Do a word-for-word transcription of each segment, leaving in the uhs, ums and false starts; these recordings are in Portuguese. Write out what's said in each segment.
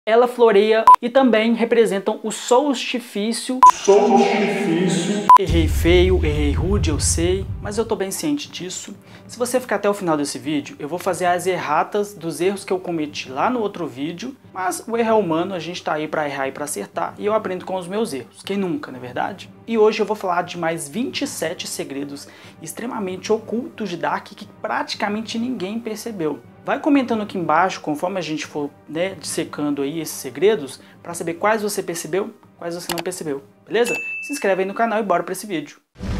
ela floreia e também representam o solstifício. Solstifício. Errei feio, errei rude, eu sei, mas eu tô bem ciente disso. Se você ficar até o final desse vídeo, eu vou fazer as erratas dos erros que eu cometi lá no outro vídeo, mas o erro é humano, a gente tá aí pra errar e pra acertar, e eu aprendo com os meus erros. Quem nunca, não é verdade? E hoje eu vou falar de mais vinte e sete segredos extremamente ocultos de Dark que praticamente ninguém percebeu. Vai comentando aqui embaixo, conforme a gente for, né, dissecando aí esses segredos, para saber quais você percebeu, quais você não percebeu, beleza? Se inscreve aí no canal e bora para esse vídeo.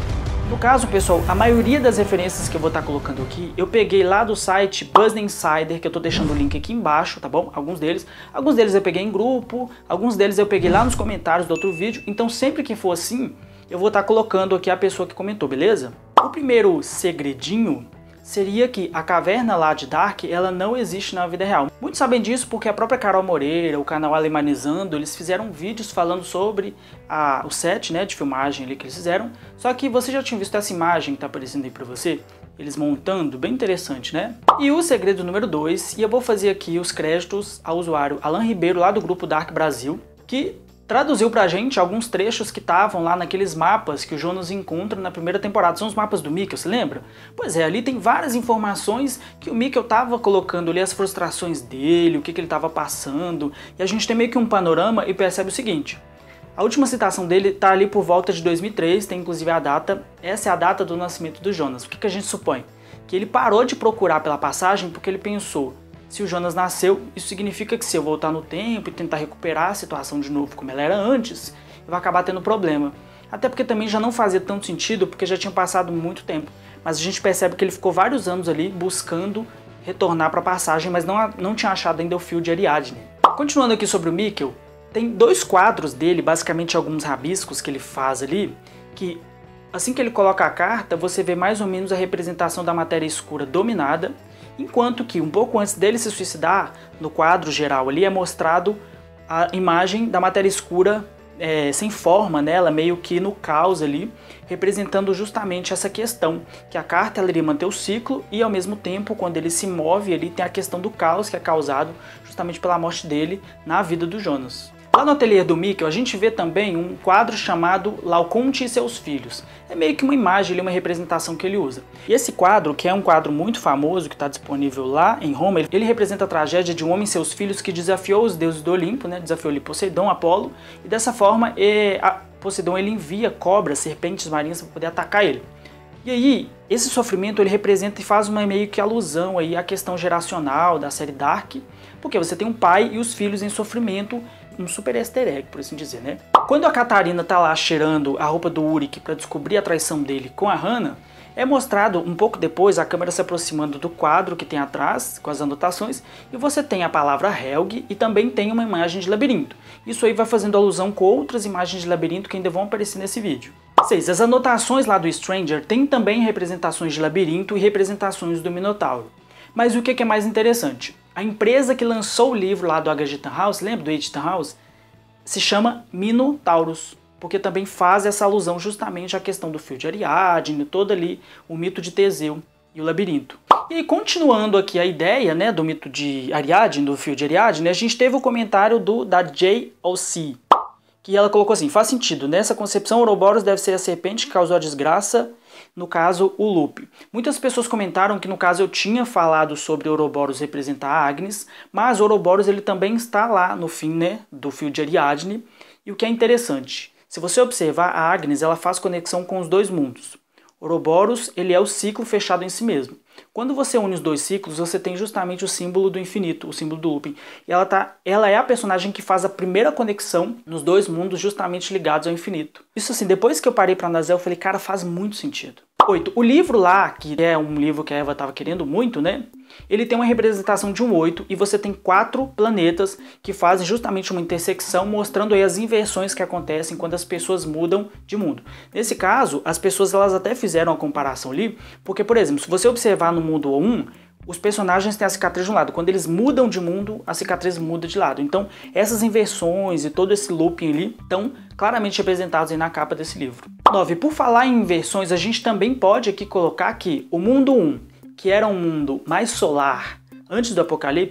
No caso, pessoal, a maioria das referências que eu vou estar colocando aqui, eu peguei lá do site Business Insider, que eu tô deixando o link aqui embaixo, tá bom? Alguns deles. Alguns deles eu peguei em grupo, alguns deles eu peguei lá nos comentários do outro vídeo, então sempre que for assim, eu vou estar colocando aqui a pessoa que comentou, beleza? O primeiro segredinho seria que a caverna lá de Dark, ela não existe na vida real. Muitos sabem disso porque a própria Carol Moreira, o canal Alemanizando, eles fizeram vídeos falando sobre a, o set, né, de filmagem ali que eles fizeram. Só que você já tinha visto essa imagem que tá aparecendo aí pra você? Eles montando, bem interessante, né? E o segredo número dois, e eu vou fazer aqui os créditos ao usuário Alan Ribeiro, lá do grupo Dark Brasil, que traduziu pra gente alguns trechos que estavam lá naqueles mapas que o Jonas encontra na primeira temporada. São os mapas do Mikkel, você lembra? Pois é, ali tem várias informações que o Mikkel tava colocando ali, as frustrações dele, o que, que ele tava passando, e a gente tem meio que um panorama e percebe o seguinte. A última citação dele tá ali por volta de dois mil e três, tem inclusive a data, essa é a data do nascimento do Jonas. O que, que a gente supõe? Que ele parou de procurar pela passagem porque ele pensou: se o Jonas nasceu, isso significa que se eu voltar no tempo e tentar recuperar a situação de novo como ela era antes, eu vou acabar tendo problema. Até porque também já não fazia tanto sentido, porque já tinha passado muito tempo. Mas a gente percebe que ele ficou vários anos ali buscando retornar para a passagem, mas não, não tinha achado ainda o fio de Ariadne. Continuando aqui sobre o Mikkel, tem dois quadros dele, basicamente alguns rabiscos que ele faz ali, que assim que ele coloca a carta, você vê mais ou menos a representação da matéria escura dominada, enquanto que um pouco antes dele se suicidar, no quadro geral ali é mostrado a imagem da matéria escura é, sem forma nela, meio que no caos ali, representando justamente essa questão, que a carta ela iria manter o ciclo e ao mesmo tempo, quando ele se move ali, tem a questão do caos que é causado justamente pela morte dele na vida do Jonas. Lá no ateliê do Mikkel, a gente vê também um quadro chamado Laocoonte e seus filhos. É meio que uma imagem, uma representação que ele usa. E esse quadro, que é um quadro muito famoso, que está disponível lá em Roma, ele representa a tragédia de um homem e seus filhos que desafiou os deuses do Olimpo, né? Desafiou ali Poseidon, Apolo, e dessa forma e, a Poseidon ele envia cobras, serpentes marinhas para poder atacar ele. E aí, esse sofrimento ele representa e faz uma meio que alusão aí à questão geracional da série Dark, porque você tem um pai e os filhos em sofrimento, um super easter egg, por assim dizer, né? Quando a Catarina tá lá cheirando a roupa do Ulrich para descobrir a traição dele com a Hannah, é mostrado um pouco depois a câmera se aproximando do quadro que tem atrás, com as anotações, e você tem a palavra Helg e também tem uma imagem de labirinto. Isso aí vai fazendo alusão com outras imagens de labirinto que ainda vão aparecer nesse vídeo. seis. As anotações lá do Stranger tem também representações de labirinto e representações do Minotauro. Mas o que é mais interessante? A empresa que lançou o livro lá do H G Tannhaus, lembra do H G Tannhaus? Se chama Minotauros, porque também faz essa alusão justamente à questão do fio de Ariadne, todo ali o mito de Teseu e o labirinto. E continuando aqui a ideia, né, do mito de Ariadne, do fio de Ariadne, a gente teve o comentário do, da J O C, que ela colocou assim: faz sentido, nessa concepção Ouroboros deve ser a serpente que causou a desgraça, no caso o Lupe. Muitas pessoas comentaram que no caso eu tinha falado sobre Ouroboros representar Agnes, mas Ouroboros ele também está lá no fim, né, do fio de Ariadne, e o que é interessante, se você observar, a Agnes ela faz conexão com os dois mundos. Ouroboros ele é o ciclo fechado em si mesmo. Quando você une os dois ciclos, você tem justamente o símbolo do infinito, o símbolo do Lupin. E ela, tá, ela é a personagem que faz a primeira conexão nos dois mundos justamente ligados ao infinito. Isso assim, depois que eu parei para analisar, eu falei, cara, faz muito sentido. oito. O livro lá, que é um livro que a Eva estava querendo muito, né? Ele tem uma representação de um oito e você tem quatro planetas que fazem justamente uma intersecção, mostrando aí as inversões que acontecem quando as pessoas mudam de mundo. Nesse caso, as pessoas elas até fizeram a comparação ali, porque, por exemplo, se você observar no mundo um, os personagens têm a cicatriz de um lado. Quando eles mudam de mundo, a cicatriz muda de lado. Então, essas inversões e todo esse looping ali estão claramente representados aí na capa desse livro. nove. Por falar em inversões, a gente também pode aqui colocar que o mundo um, que era um mundo mais solar antes do apocalipse,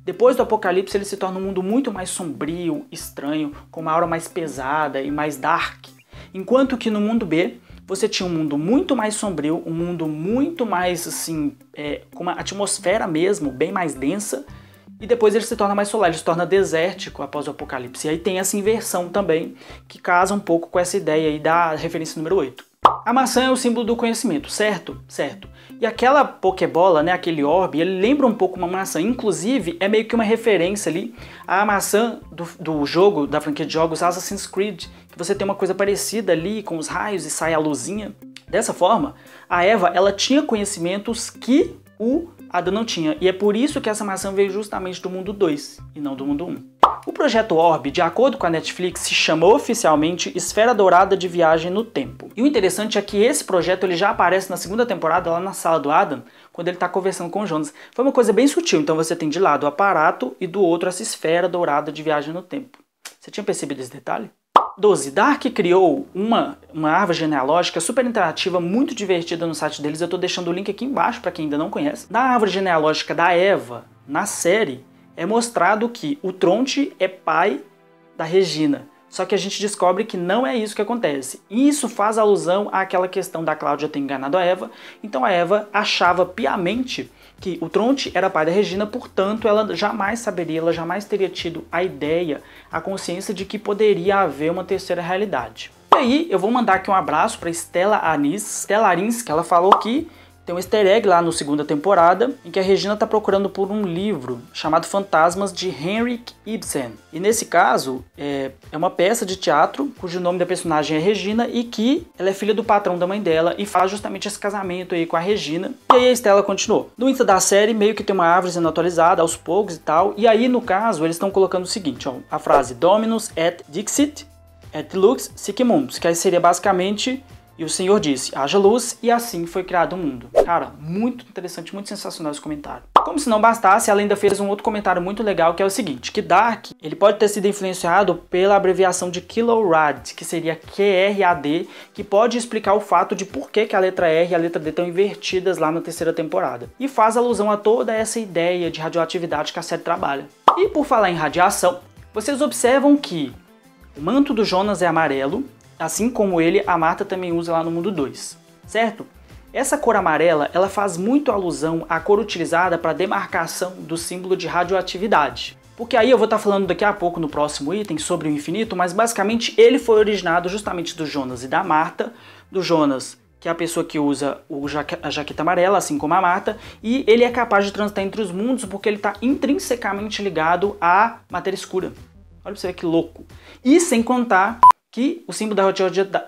Depois do Apocalipse ele se torna um mundo muito mais sombrio, estranho, com uma aura mais pesada e mais dark. Enquanto que no mundo B, você tinha um mundo muito mais sombrio, um mundo muito mais, assim, é, com uma atmosfera mesmo, bem mais densa, e depois ele se torna mais solar, ele se torna desértico após o Apocalipse. E aí tem essa inversão também, que casa um pouco com essa ideia aí da referência número oito. A maçã é o símbolo do conhecimento, certo? Certo. E aquela Pokébola, né, aquele orbe, ele lembra um pouco uma maçã. Inclusive, é meio que uma referência ali à maçã do, do jogo, da franquia de jogos Assassin's Creed, que você tem uma coisa parecida ali, com os raios e sai a luzinha. Dessa forma, a Eva, ela tinha conhecimentos que o Adão não tinha. E é por isso que essa maçã veio justamente do mundo dois, e não do mundo um. O projeto Orbe, de acordo com a Netflix, se chama oficialmente Esfera Dourada de Viagem no Tempo. E o interessante é que esse projeto ele já aparece na segunda temporada, lá na sala do Adam, quando ele está conversando com o Jonas. Foi uma coisa bem sutil, então você tem de lado o aparato e do outro essa esfera dourada de viagem no tempo. Você tinha percebido esse detalhe? doze. Dark criou uma, uma árvore genealógica super interativa, muito divertida no site deles. Eu estou deixando o link aqui embaixo para quem ainda não conhece. Na árvore genealógica da Eva, na série, é mostrado que o Tronte é pai da Regina. Só que a gente descobre que não é isso que acontece. E isso faz alusão àquela questão da Cláudia ter enganado a Eva. Então a Eva achava piamente que o Tronte era pai da Regina, portanto ela jamais saberia, ela jamais teria tido a ideia, a consciência de que poderia haver uma terceira realidade. E aí eu vou mandar aqui um abraço para Stella Anis, Stella Arins, que ela falou que tem um easter egg lá na segunda temporada, em que a Regina está procurando por um livro chamado Fantasmas, de Henrik Ibsen. E nesse caso, é, é uma peça de teatro, cujo nome da personagem é Regina, e que ela é filha do patrão da mãe dela, e faz justamente esse casamento aí com a Regina. E aí a Stella continuou. No Insta da série, meio que tem uma árvore sendo atualizada aos poucos e tal, e aí no caso, eles estão colocando o seguinte, ó, a frase Dominus et dixit et lux sic mundus, que aí seria basicamente... E o Senhor disse, haja luz, e assim foi criado o mundo. Cara, muito interessante, muito sensacional esse comentário. Como se não bastasse, ela ainda fez um outro comentário muito legal, que é o seguinte, que Dark, ele pode ter sido influenciado pela abreviação de Kilorad, que seria Q R A D, que pode explicar o fato de por que, que a letra R e a letra D estão invertidas lá na terceira temporada. E faz alusão a toda essa ideia de radioatividade que a série trabalha. E por falar em radiação, vocês observam que o manto do Jonas é amarelo, assim como ele, a Marta também usa lá no mundo dois, certo? Essa cor amarela, ela faz muito alusão à cor utilizada para demarcação do símbolo de radioatividade. Porque aí eu vou estar falando daqui a pouco no próximo item sobre o infinito, mas basicamente ele foi originado justamente do Jonas e da Marta, do Jonas, que é a pessoa que usa o jaque- a jaqueta amarela, assim como a Marta, e ele é capaz de transitar entre os mundos porque ele está intrinsecamente ligado à matéria escura. Olha pra você ver que louco. E sem contar... que o símbolo da radioatividade...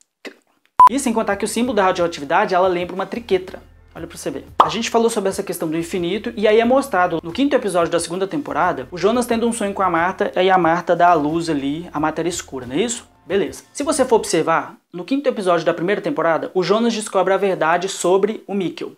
E sem contar que o símbolo da radioatividade, ela lembra uma triquetra. Olha pra você ver. A gente falou sobre essa questão do infinito, e aí é mostrado no quinto episódio da segunda temporada, o Jonas tendo um sonho com a Marta, e aí a Marta dá a luz ali, a matéria escura, não é isso? Beleza. Se você for observar, no quinto episódio da primeira temporada, o Jonas descobre a verdade sobre o Mikkel.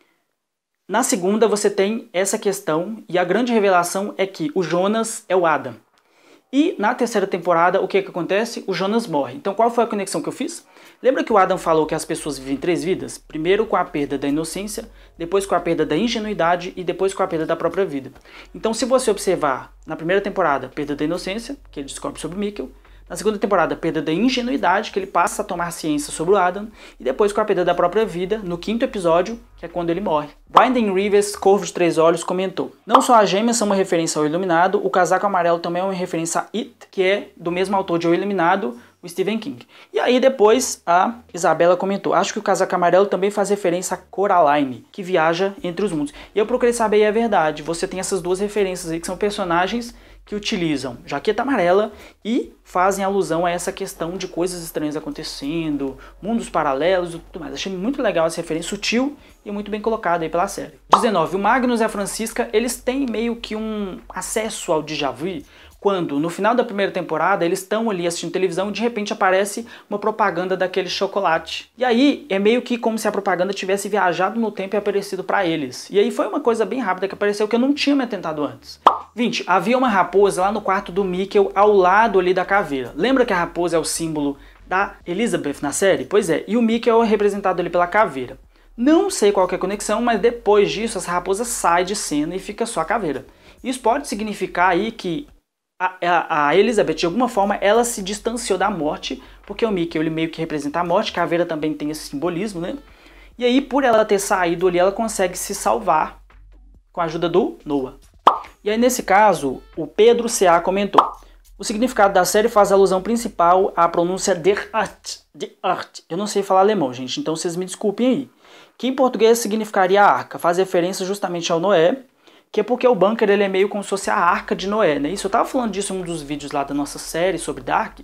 Na segunda, você tem essa questão, e a grande revelação é que o Jonas é o Adam. E na terceira temporada, o que que acontece? O Jonas morre. Então qual foi a conexão que eu fiz? Lembra que o Adam falou que as pessoas vivem três vidas? Primeiro com a perda da inocência, depois com a perda da ingenuidade e depois com a perda da própria vida. Então se você observar na primeira temporada, perda da inocência, que ele descobre sobre o Mikkel, na segunda temporada, perda da ingenuidade, que ele passa a tomar ciência sobre o Adam, e depois com a perda da própria vida, no quinto episódio, que é quando ele morre. Brandon Rivers, Corvo de Três Olhos, comentou: não só as gêmeas são uma referência ao Iluminado, o casaco amarelo também é uma referência a It, que é do mesmo autor de O Iluminado, o Stephen King. E aí depois a Isabela comentou: acho que o casaco amarelo também faz referência a Coraline, que viaja entre os mundos. E eu procurei saber, e é verdade, você tem essas duas referências aí, que são personagens que utilizam jaqueta amarela e fazem alusão a essa questão de coisas estranhas acontecendo, mundos paralelos e tudo mais. Achei muito legal essa referência, sutil e muito bem colocada aí pela série. dezenove. O Magnus e a Francisca, eles têm meio que um acesso ao déjà vu, quando no final da primeira temporada eles estão ali assistindo televisão e de repente aparece uma propaganda daquele chocolate. E aí é meio que como se a propaganda tivesse viajado no tempo e aparecido para eles. E aí foi uma coisa bem rápida que apareceu que eu não tinha me atentado antes. vinte. Havia uma raposa lá no quarto do Mikkel, ao lado ali da caveira. Lembra que a raposa é o símbolo da Elizabeth na série? Pois é, e o Mikkel é representado ali pela caveira. Não sei qual que é a conexão, mas depois disso essa raposa sai de cena e fica só a caveira. Isso pode significar aí que a, a, a Elizabeth, de alguma forma, ela se distanciou da morte, porque o Mickey, ele meio que representa a morte, Caveira também tem esse simbolismo, né? E aí, por ela ter saído ali, ela consegue se salvar com a ajuda do Noah. E aí, nesse caso, o Pedro C A comentou: o significado da série faz alusão principal à pronúncia der Art. Der Art. Eu não sei falar alemão, gente, então vocês me desculpem aí. Que em português significaria arca, faz referência justamente ao Noé, que é porque o bunker ele é meio como se fosse a arca de Noé, né? Isso eu tava falando disso em um dos vídeos lá da nossa série sobre Dark,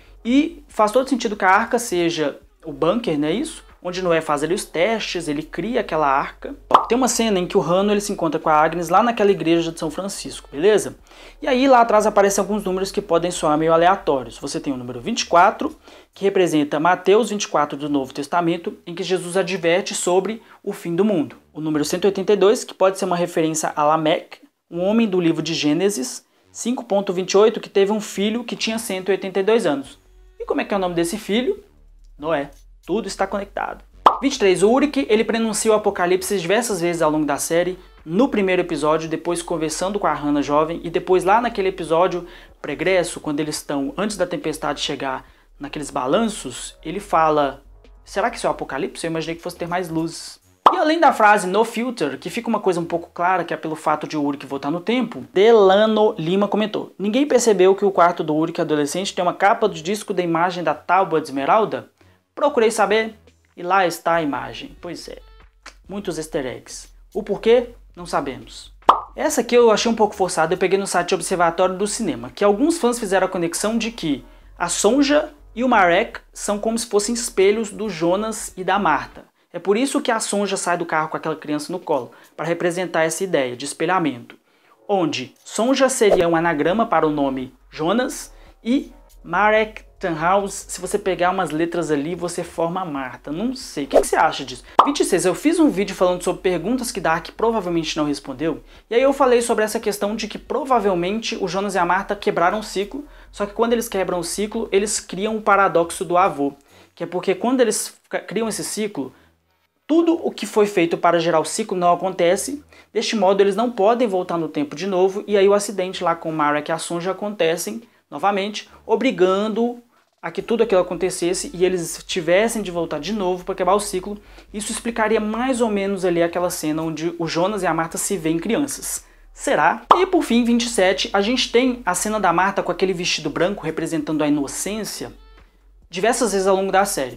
e faz todo sentido que a arca seja o bunker, né? Isso? Onde Noé faz ali os testes, ele cria aquela arca. Tem uma cena em que o Hanno ele se encontra com a Agnes lá naquela igreja de São Francisco, beleza? E aí lá atrás aparecem alguns números que podem soar meio aleatórios. Você tem o número vinte e quatro, que representa Mateus vinte e quatro do Novo Testamento, em que Jesus adverte sobre o fim do mundo. O número cento e oitenta e dois, que pode ser uma referência a Lameque, um homem do livro de Gênesis, cinco ponto vinte e oito, que teve um filho que tinha cento e oitenta e dois anos. E como é que é o nome desse filho? Noé. Tudo está conectado. vinte e três. O Ulrich, ele pronuncia o Apocalipse diversas vezes ao longo da série. No primeiro episódio, depois conversando com a Hannah jovem, e depois lá naquele episódio pregresso, quando eles estão, antes da tempestade chegar, naqueles balanços, ele fala: será que isso é o Apocalipse? Eu imaginei que fosse ter mais luzes. E além da frase no filter, que fica uma coisa um pouco clara, que é pelo fato de o Ulrich voltar no tempo, Delano Lima comentou: ninguém percebeu que o quarto do Ulrich adolescente tem uma capa de disco da imagem da Tábua de Esmeralda? Procurei saber e lá está a imagem. Pois é, muitos easter eggs. O porquê? Não sabemos. Essa aqui eu achei um pouco forçada, eu peguei no site Observatório do Cinema, que alguns fãs fizeram a conexão de que a Sonja e o Marek são como se fossem espelhos do Jonas e da Marta. É por isso que a Sonja sai do carro com aquela criança no colo, para representar essa ideia de espelhamento, onde Sonja seria um anagrama para o nome Jonas e Marek Tannhaus, se você pegar umas letras ali, você forma Marta. Não sei. O que, que você acha disso? vinte e seis. Eu fiz um vídeo falando sobre perguntas que Dark provavelmente não respondeu. E aí eu falei sobre essa questão de que provavelmente o Jonas e a Marta quebraram o ciclo. Só que quando eles quebram o ciclo, eles criam o paradoxo do avô. Que é porque quando eles criam esse ciclo, tudo o que foi feito para gerar o ciclo não acontece. Deste modo, eles não podem voltar no tempo de novo. E aí o acidente lá com o Marek e a Sonja acontecem novamente, obrigando a que tudo aquilo acontecesse e eles tivessem de voltar de novo para quebrar o ciclo. Isso explicaria mais ou menos ali aquela cena onde o Jonas e a Marta se veem crianças. Será? E por fim, vinte e sete, a gente tem a cena da Marta com aquele vestido branco representando a inocência diversas vezes ao longo da série.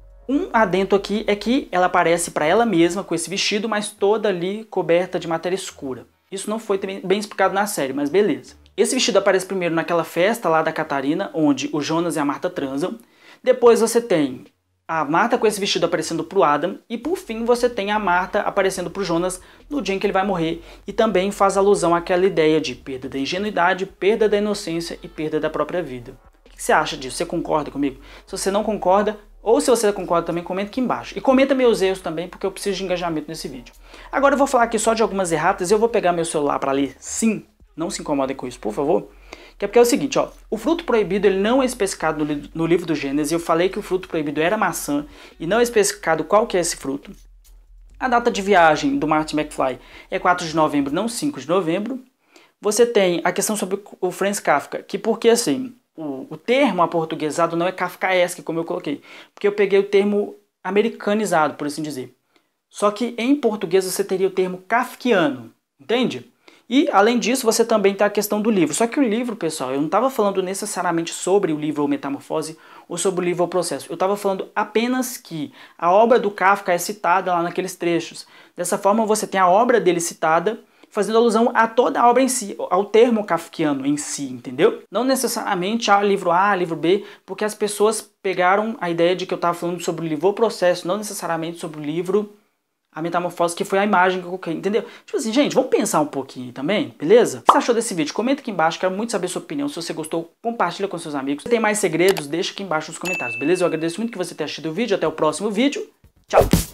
Um adendo aqui é que ela aparece para ela mesma com esse vestido, mas toda ali coberta de matéria escura. Isso não foi bem explicado na série, mas beleza. Esse vestido aparece primeiro naquela festa lá da Catarina, onde o Jonas e a Marta transam. Depois você tem a Marta com esse vestido aparecendo pro Adam. E por fim você tem a Marta aparecendo pro Jonas no dia em que ele vai morrer. E também faz alusão àquela ideia de perda da ingenuidade, perda da inocência e perda da própria vida. O que você acha disso? Você concorda comigo? Se você não concorda, ou se você concorda também, comenta aqui embaixo. E comenta meus erros também, porque eu preciso de engajamento nesse vídeo. Agora eu vou falar aqui só de algumas erratas e eu vou pegar meu celular para ler sim. Não se incomodem com isso, por favor. Que é porque é o seguinte, ó. O fruto proibido ele não é especificado no, li no livro do Gênesis. Eu falei que o fruto proibido era maçã e não é especificado qual que é esse fruto. A data de viagem do Martin McFly é quatro de novembro, não cinco de novembro. Você tem a questão sobre o Franz Kafka, que porque assim, o, o termo aportuguesado não é kafkaesque, como eu coloquei. Porque eu peguei o termo americanizado, por assim dizer. Só que em português você teria o termo kafkiano, entende? E, além disso, você também tem a questão do livro. Só que o livro, pessoal, eu não estava falando necessariamente sobre o livro Metamorfose ou sobre o livro O Processo. Eu estava falando apenas que a obra do Kafka é citada lá naqueles trechos. Dessa forma, você tem a obra dele citada, fazendo alusão a toda a obra em si, ao termo kafkiano em si, entendeu? Não necessariamente ao livro A, livro B, porque as pessoas pegaram a ideia de que eu estava falando sobre o livro O Processo, não necessariamente sobre o livro A Metamorfose, que foi a imagem que eu coloquei, entendeu? Tipo assim, gente, vamos pensar um pouquinho também, beleza? O que você achou desse vídeo? Comenta aqui embaixo, quero muito saber a sua opinião. Se você gostou, compartilha com seus amigos. Se tem mais segredos, deixa aqui embaixo nos comentários, beleza? Eu agradeço muito que você tenha assistido o vídeo, até o próximo vídeo. Tchau!